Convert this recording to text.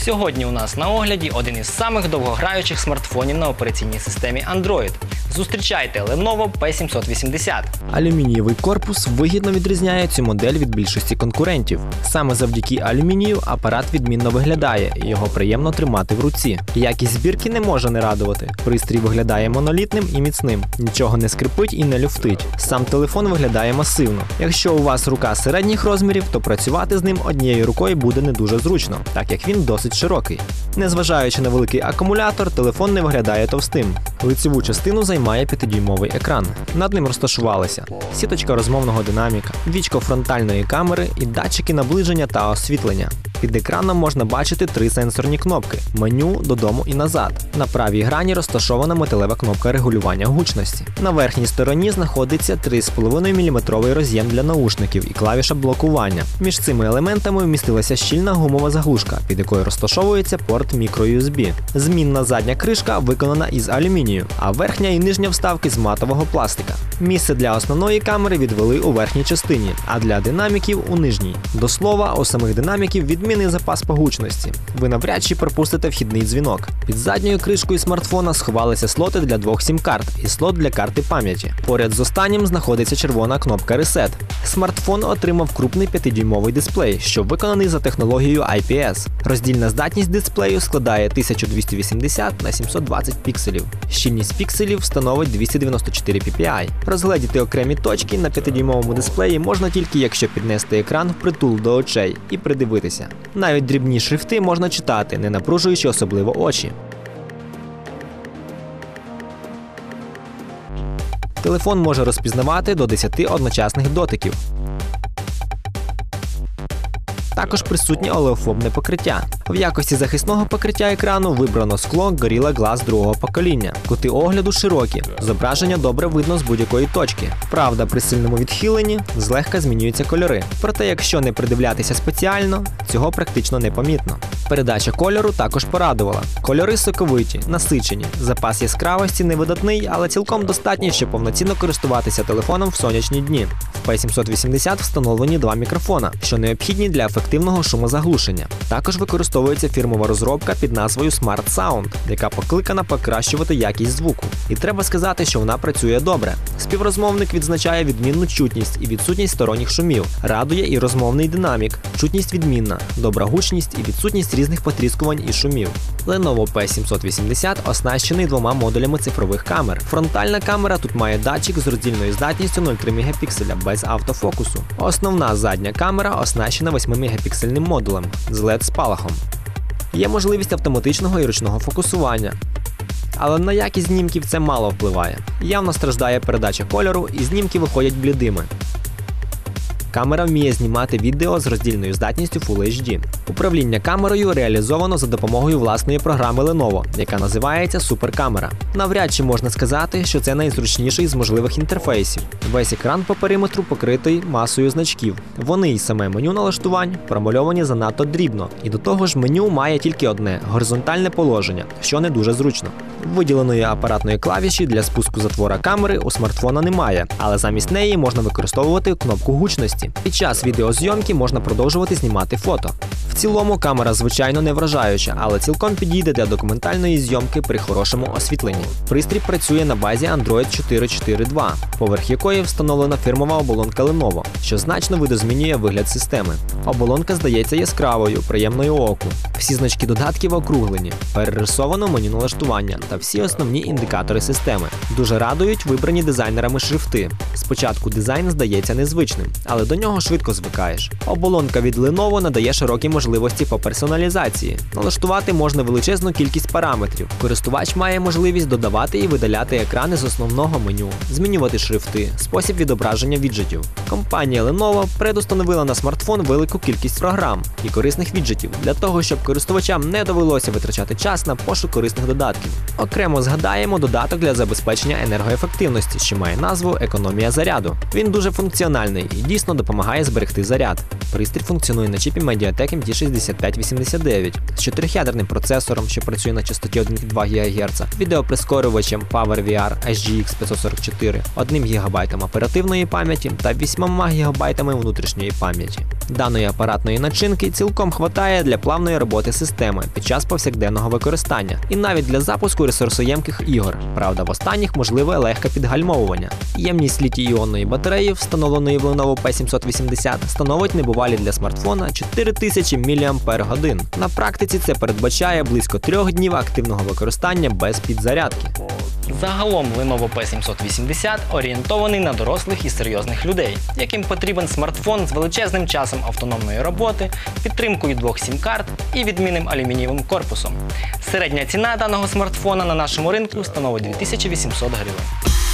Сьогодні у нас на огляді один із самих довгограючих смартфонів на операційній системі Android. Зустрічайте Lenovo P780. Алюмінієвий корпус вигідно відрізняє цю модель від більшості конкурентів. Саме завдяки алюмінію апарат відмінно виглядає і його приємно тримати в руці. Якість збірки не може не радувати. Пристрій виглядає монолітним і міцним. Нічого не скрипить і не люфтить. Сам телефон виглядає масивно. Якщо у вас рука середніх розмірів, то працювати з ним однією рукою буде не дуже зручно, так як він досить широкий. Незважаючи на великий акумулятор, телефон не виглядає товстим. Лицеву частину займає 5-дюймовий екран. Над ним розташувалися сіточка розмовного динаміка, вічко фронтальної камери і датчики наближення та освітлення. Під екраном можна бачити 3 сенсорні кнопки – меню, додому і назад. На правій грані розташована металева кнопка регулювання гучності. На верхній стороні знаходиться 3,5 мм роз'єм для наушників і клавіша блокування. Між цими елементами вмістилася щільна гумова заглушка, під якою розташовується порт microUSB. Змінна задня кришка виконана із алюмінію, а верхня і нижня вставки з матового пластика. Місце для основної камери відвели у верхній частині, а для динаміків – у нижній. До слова, у самих динаміків відмінний запас по гучності. Ви навряд чи пропустите вхідний дзвінок. Під задньою кришкою смартфона сховалися слоти для 2 сім-карт і слот для карти пам'яті. Поряд з останнім знаходиться червона кнопка Reset. Смартфон отримав крупний 5-дюймовий дисплей, що виконаний за технологією IPS. Роздільна здатність дисплею складає 1280 на 720 пікселів. Щільність пікселів становить 294 ppi. Розгледіти окремі точки на 5-дюймовому дисплеї можна тільки якщо піднести екран впритул до очей і придивитися. Навіть дрібні шрифти можна читати, не напружуючи особливо очі. Телефон може розпізнавати до 10 одночасних дотиків. Також присутнє олеофобне покриття. В якості захисного покриття екрану вибрано скло Gorilla Glass другого покоління. Кути огляду широкі, зображення добре видно з будь-якої точки. Правда, при сильному відхиленні злегка змінюються кольори. Проте, якщо не придивлятися спеціально, цього практично не помітно. Передача кольору також порадувала. Кольори соковиті, насичені. Запас яскравості невидатний, але цілком достатній, щоб повноцінно користуватися телефоном в сонячні дні. В P780 встановлені 2 мікрофона, що необхідні для ефективного шумозаглушення. Також використовується фірмова розробка під назвою Smart Sound, яка покликана покращувати якість звуку. І треба сказати, що вона працює добре. Співрозмовник відзначає відмінну чутність і відсутність сторонніх шумів. Радує і розмовний динамік. Чутність відмінна, добра гучність і відсутність різних потріскувань і шумів. Lenovo P780 оснащений 2 модулями цифрових камер. Фронтальна камера тут має датчик з роздільною здатністю 0,3 мегапікселя без автофокусу. Основна задня камера оснащена 8-мегапіксельним модулем з LED-спалахом. Є можливість автоматичного і ручного фокусування. Але на якість знімків це мало впливає. Явно страждає передача кольору і знімки виходять блідими. Камера вміє знімати відео з роздільною здатністю Full HD. Управління камерою реалізовано за допомогою власної програми Lenovo, яка називається Суперкамера. Навряд чи можна сказати, що це найзручніший з можливих інтерфейсів. Весь екран по периметру покритий масою значків. Вони і саме меню налаштувань промальовані занадто дрібно. І до того ж меню має тільки одне – горизонтальне положення, що не дуже зручно. Виділеної апаратної клавіші для спуску затвора камери у смартфона немає, але замість неї можна використовувати кнопку гучності. Під час відеозйомки можна продовжувати знімати фото. В цілому камера звичайно не вражаюча, але цілком підійде для документальної зйомки при хорошому освітленні. Пристрій працює на базі Android 4.4.2, поверх якої встановлена фірмова оболонка Lenovo, що значно видозмінює вигляд системи. Оболонка здається яскравою, приємною оку. Всі значки додатків округлені, перерисовано меню налаштування та всі основні індикатори системи. Дуже радують вибрані дизайнерами шрифти. Спочатку дизайн здається незвичним, але до нього швидко звикаєш. Оболонка від Lenovo надає широкі можливості по персоналізації. Налаштувати можна величезну кількість параметрів. Користувач має можливість додавати і видаляти екрани з основного меню, змінювати шрифти, спосіб відображення віджитів. Компанія Lenovo предустановила на смартфон велику кількість програм і корисних віджитів для того, щоб користувачам не довелося витрачати час на пошук корисних додатків. Окремо згадаємо додаток для забезпечення енергоефективності, що має назву «Економія заряду». Він дуже функціональний і дійсно допомагає зберегти заряд. Пристрій функціонує на чіпі Mediatek MT6589 з 4-ядерним процесором, що працює на частоті 1,2 ГГц, відеоприскорювачем PowerVR HGX 544, 1 ГБ оперативної пам'яті та 8 ГБ внутрішньої пам'яті. Даної апаратної начинки цілком хватає для плавної роботи системи під час повсякденного використання і навіть для запуску ресурсоємких ігор. Правда, в останніх можливе легке підгальмовування. Ємність літій-іонної батареї, встановленої в Lenovo P780, становить небувалі для смартфона 4000 мАч. На практиці це передбачає близько 3 днів активного використання без підзарядки. Загалом Lenovo P780 орієнтований на дорослих і серйозних людей, яким потрібен смартфон з величезним часом автономної роботи, підтримкою 2 сім-карт і відмінним алюмінієвим корпусом. Середня ціна даного смартфона на нашому ринку становить 2800 гривень.